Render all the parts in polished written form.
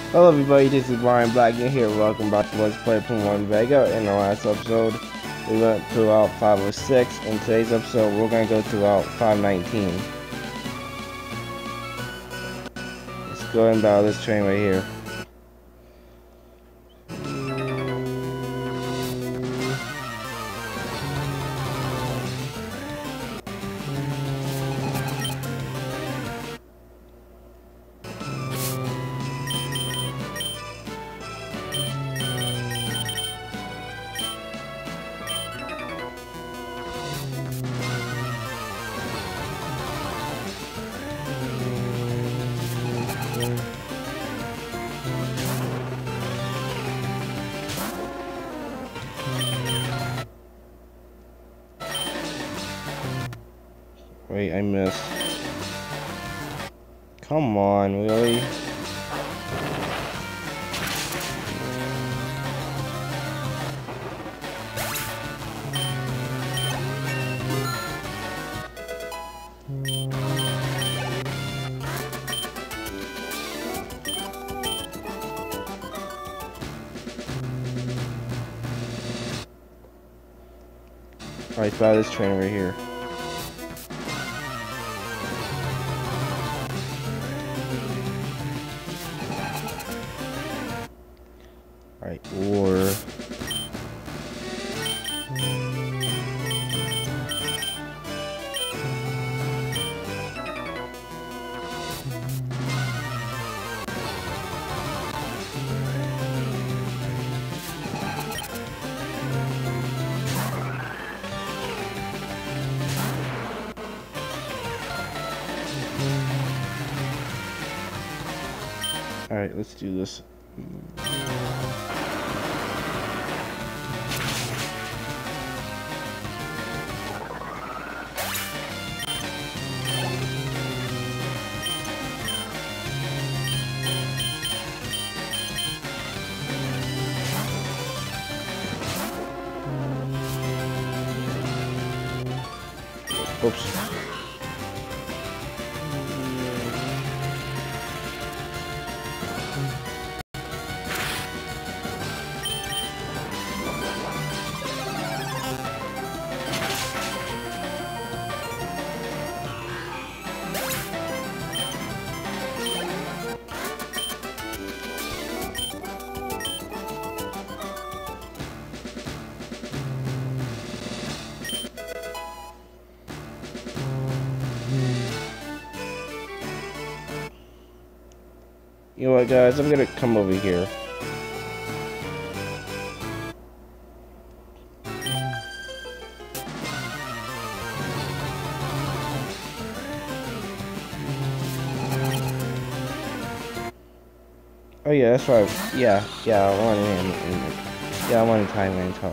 Hello everybody, this is Brian Black in here. Welcome back to Let's Play Pokemon Vega. In the last episode, we went through Route 506. In today's episode, we're going to go to Route 519. Let's go and battle this train right here. Wait, I missed. Come on, really? Alright, fly this train right here. Alright, or alright, let's do this. Oops. You know what, guys? I'm gonna come over here. Oh yeah, that's right. Yeah, I want him. Yeah, I want to Thailand talk.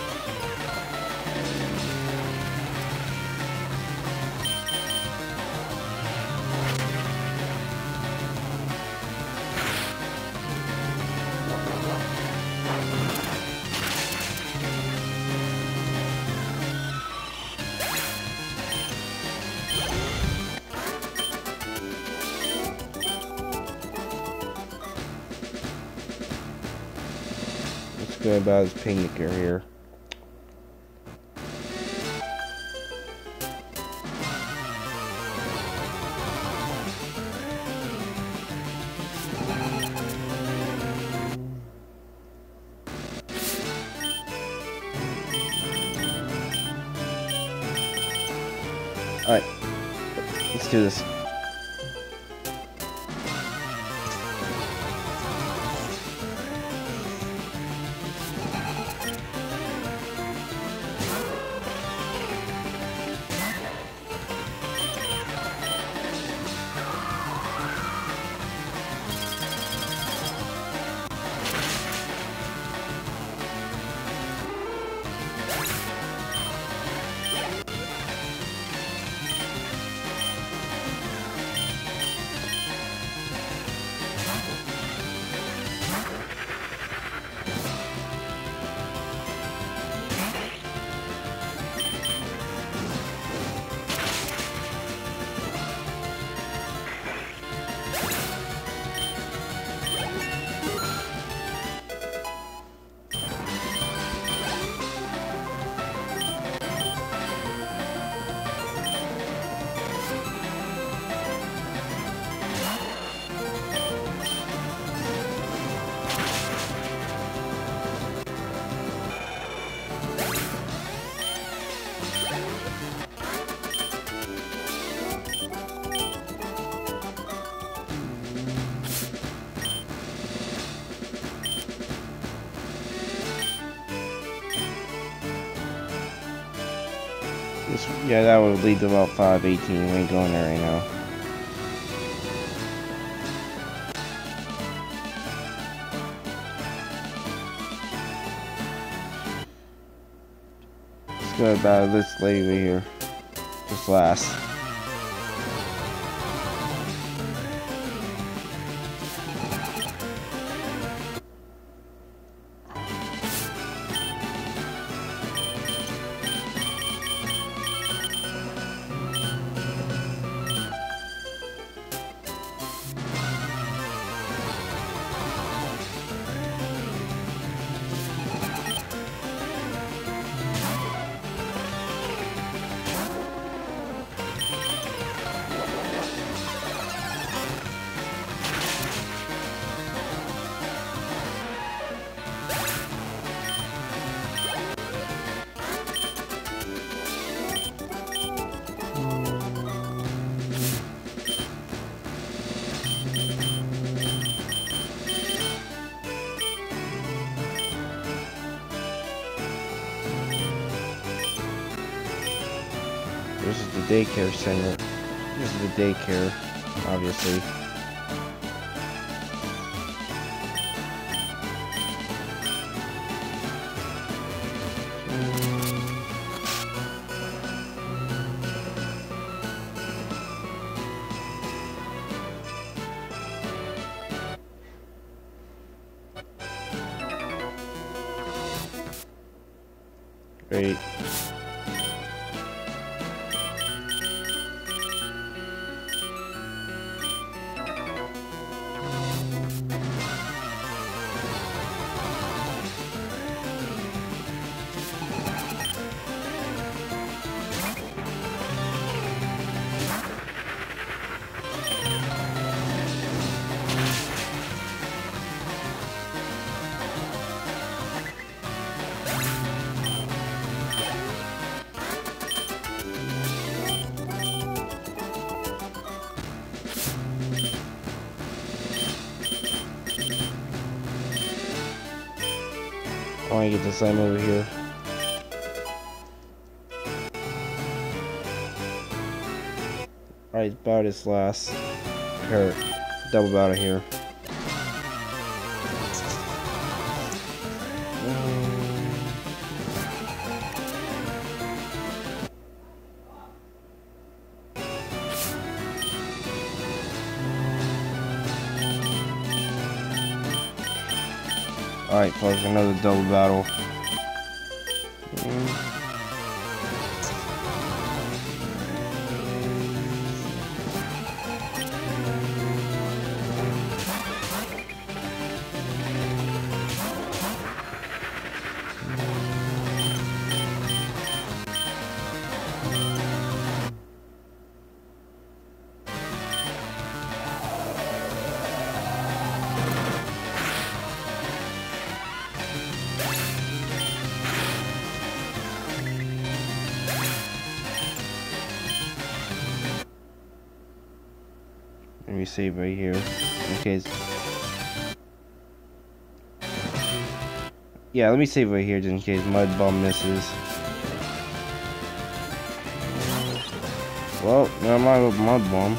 Let's go about his picnic here. Alright, let's do this. Yeah, that would lead to about 518. We ain't going there right now. Let's go about this lady right here. Just last. This is the daycare center. This is the daycare, obviously. Great. I want to get the slime over here. Alright, about this last pair, double battle here. Alright folks, another double battle. Let me save right here in case. Yeah, let me save right here just in case Mud Bum misses. Well, never mind with Mud Bum.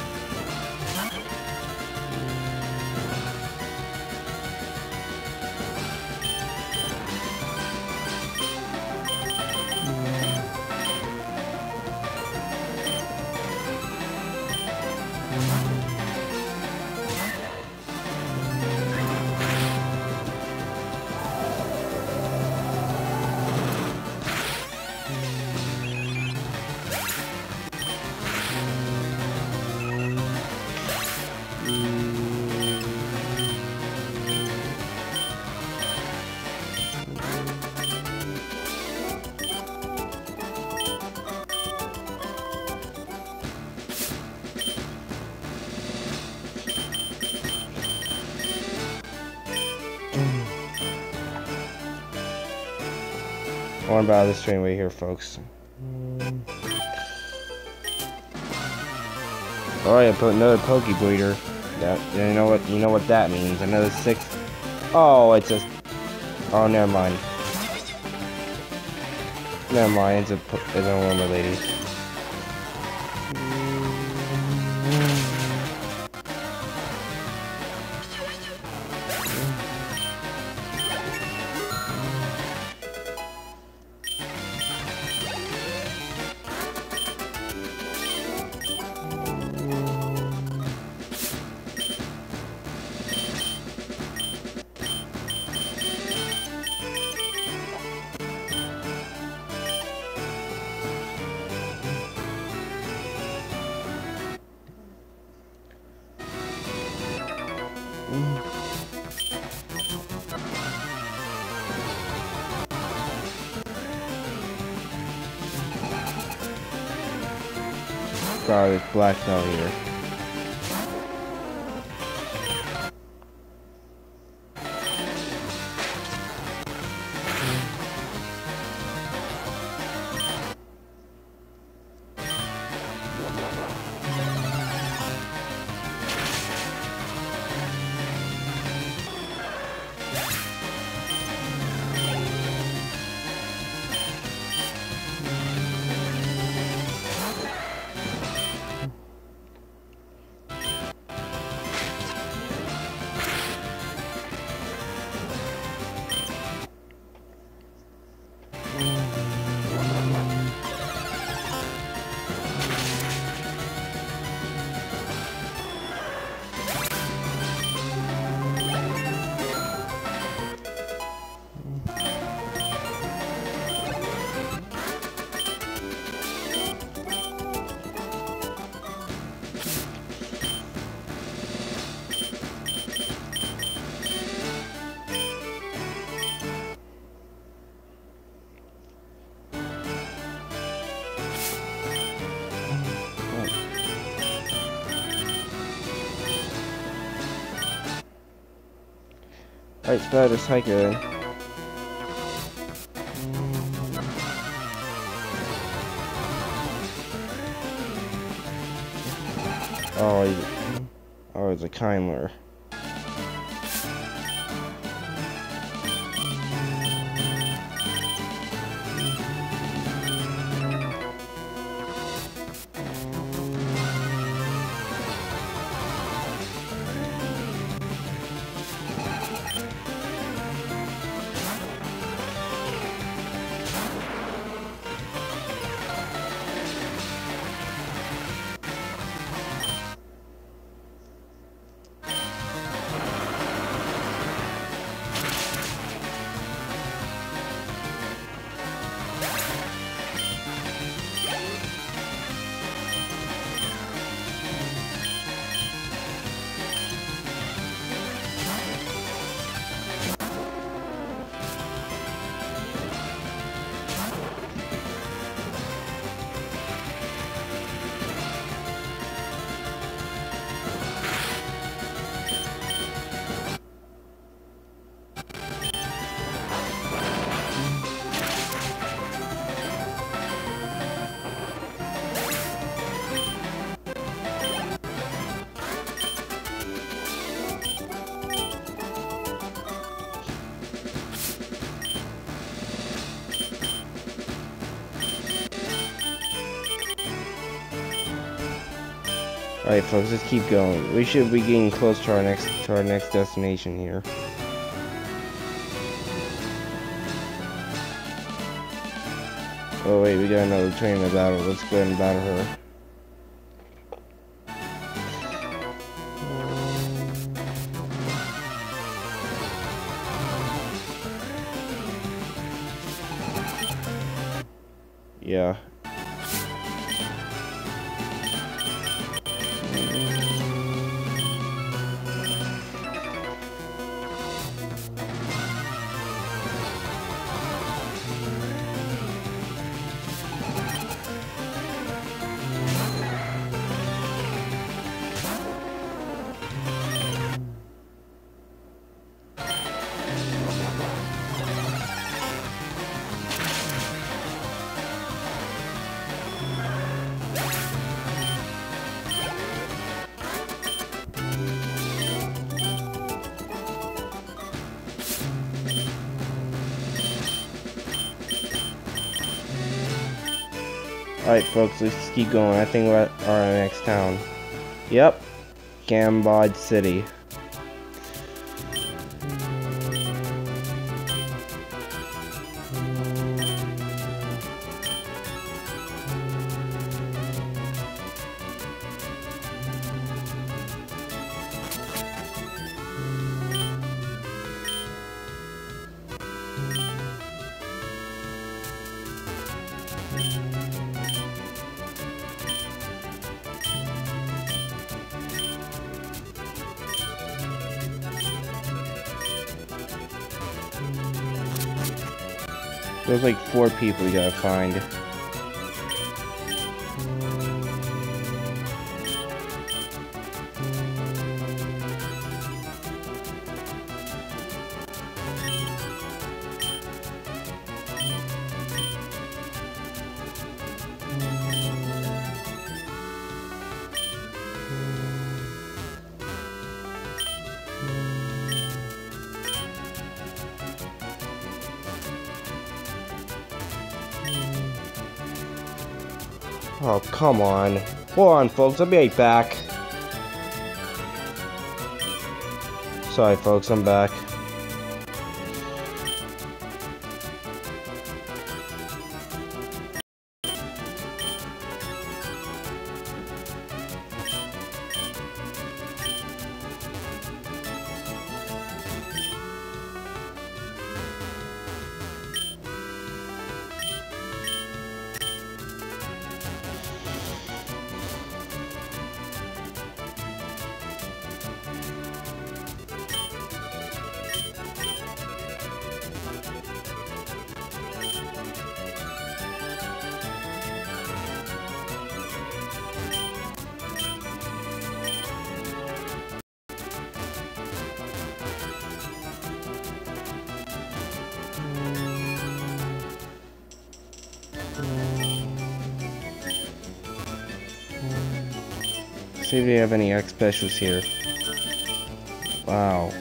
One about this train right here, folks. Alright, I put another Pokebreeder. That, you know what that means. Another 6. Oh, it's just. Oh, never mind. Never mind, it's a woman lady. God, it's black out here. Alright, spell this hiker then. Oh, it's a Kindler. Alright folks, let's keep going. We should be getting close to our next destination here. Oh wait, we got another train to battle. Let's go ahead and battle her. Yeah. Alright folks, let's keep going. I think we're at our next town. Yep. Gamboge City. There's like 4 people you gotta find. Oh, come on. Hold on, folks. I'll be right back. Sorry, folks. I'm back. See if we have any X specials here. Wow.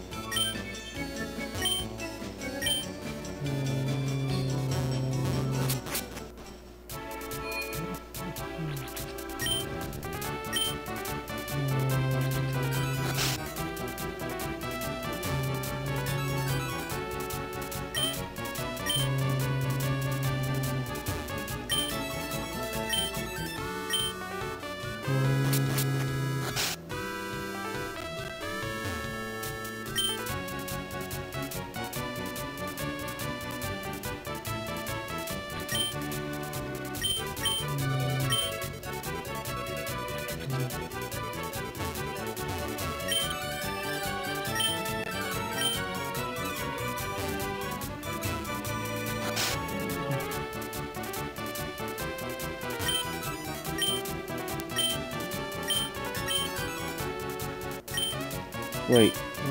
Wait.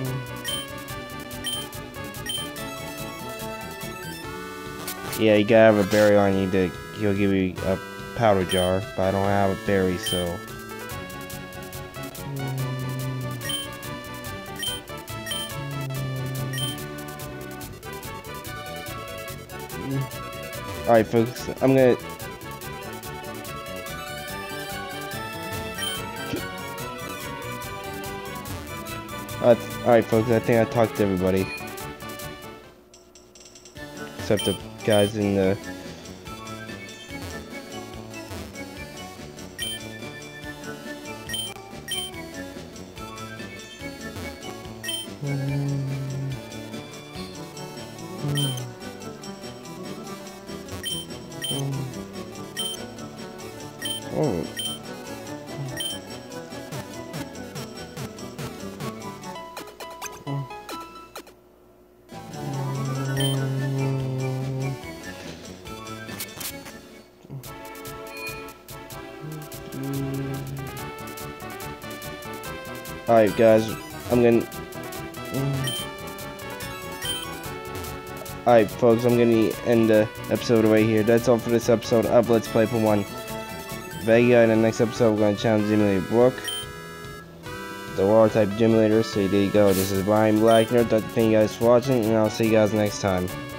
Yeah, you gotta have a berry on you to he'll give you a powder jar, but I don't have a berry, so alright folks, I'm gonna alright folks, I think I talked to everybody. Except the guys in the oh. Alright guys, I'm gonna alright folks, I'm gonna end the episode right here. That's all for this episode of Let's Play Pokemon Vega. In the next episode we're gonna challenge Emulator Brook, the water type gym leader. So there you go. This is Brian Blackner. Thank you guys for watching, and I'll see you guys next time.